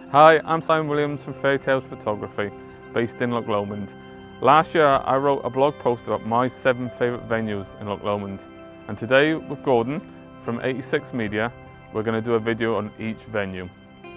Hi, I'm Simon Williams from Fairytales Photography, based in Loch Lomond. Last year I wrote a blog post about my 7 favourite venues in Loch Lomond, and today with Gordon from a7sii Media we're going to do a video on each venue.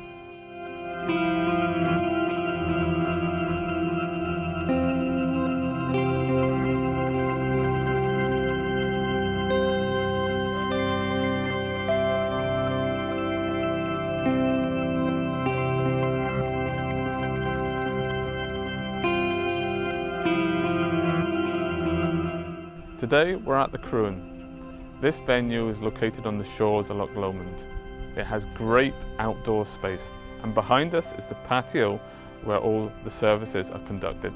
Today we're at the Cruin. This venue is located on the shores of Loch Lomond. It has great outdoor space, and behind us is the patio where all the services are conducted.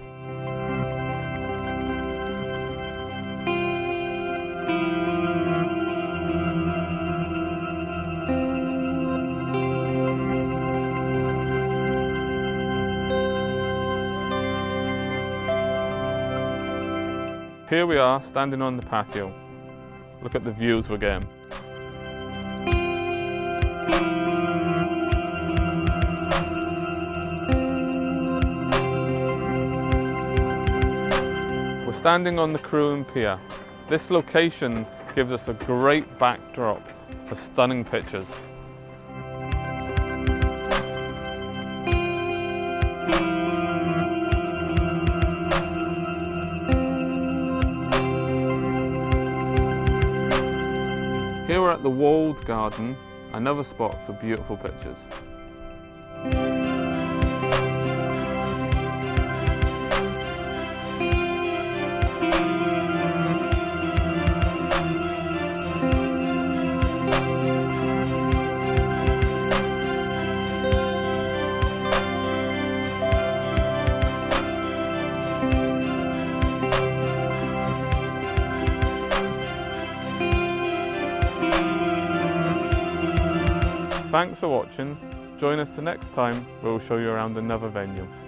Here we are, standing on the patio. Look at the views we're getting. We're standing on the Cruin Pier. This location gives us a great backdrop for stunning pictures. Here we're at the walled garden, another spot for beautiful pictures. Thanks for watching. Join us the next time where we'll show you around another venue.